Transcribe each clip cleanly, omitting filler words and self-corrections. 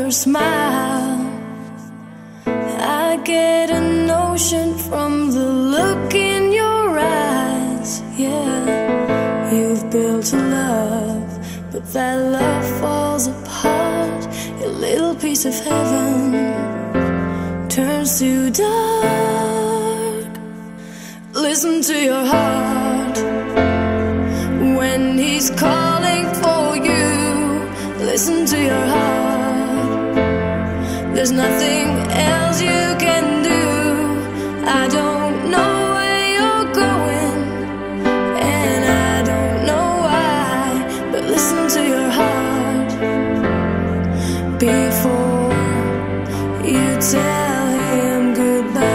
your smile. I get a notion from the look in your eyes. Yeah, you've built a love, but that love falls apart. Your little piece of heaven turns to dark. Listen to your heart when he's calling for you. Listen to your heart. There's nothing else you can do. I don't know where you're going, and I don't know why, but listen to your heart before you tell him goodbye.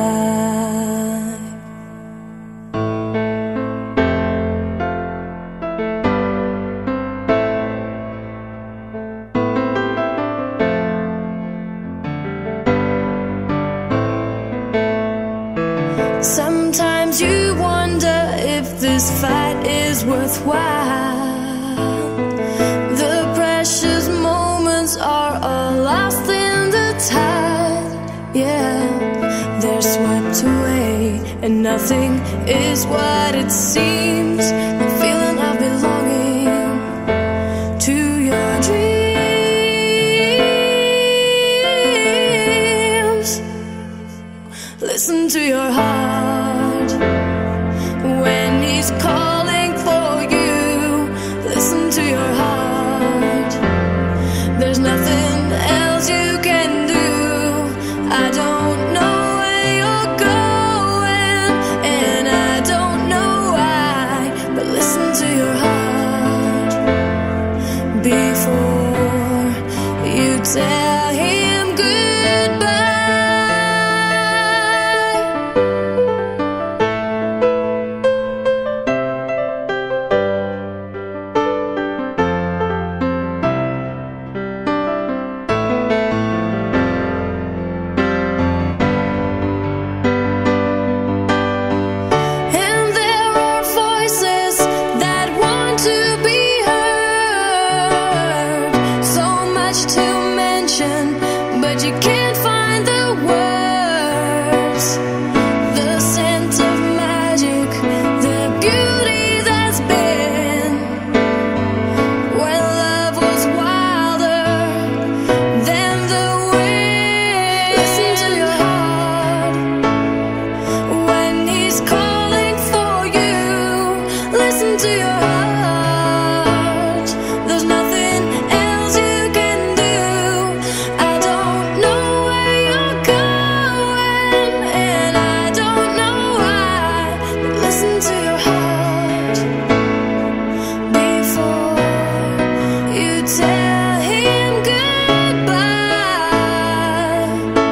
Sometimes you wonder if this fight is worthwhile. The precious moments are all lost in the tide. Yeah, they're swept away, and nothing is what it seems. The feeling of belonging to your dreams. Listen to your heart when he's calling for you. Listen to your heart. There's nothing else you can do. I don't know where you're going, and I don't know why, but listen to your heart before you tell him goodbye. But you can't find the words, the scent of magic, the beauty that's been when love was wilder than the wind. Listen to your heart when he's calling for you. Listen to your heart. There's nothing else you can do. I don't know where you're going, and I don't know why, but listen to your heart before you tell him goodbye.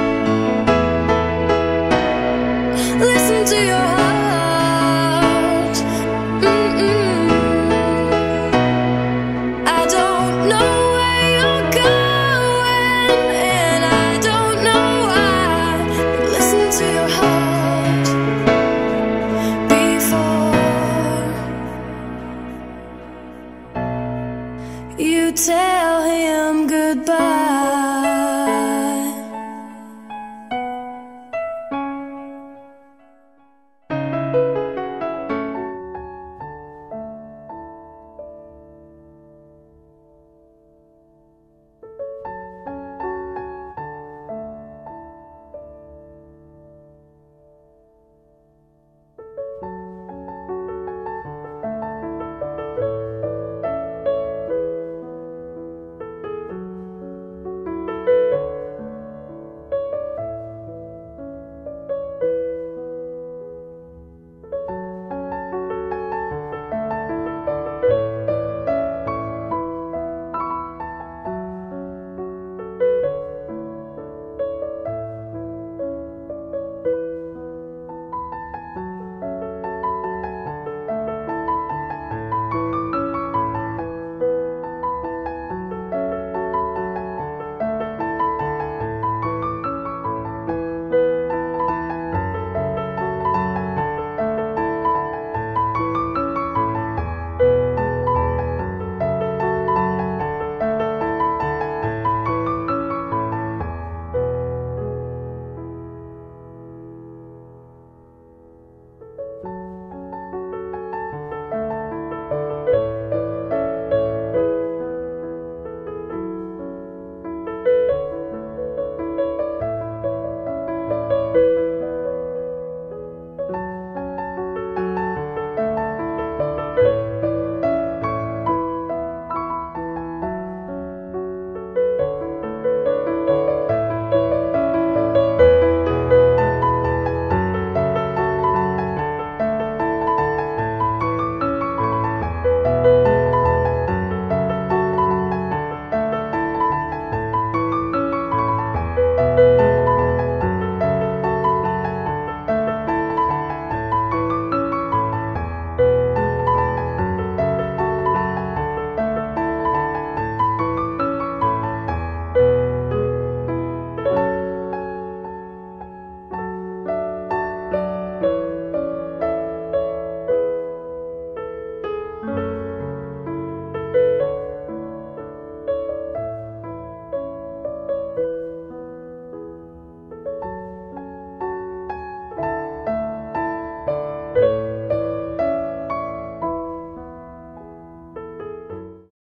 Listen to your heart. I don't know where you're going, and I don't know why, but listen to your heart before you tell him goodbye.